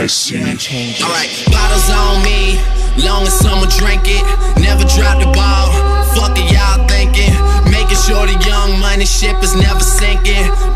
Alright, bottles on me, long as someone drink it. Never drop the ball, fuck it y'all thinking. Making sure the young money ship is never sinking.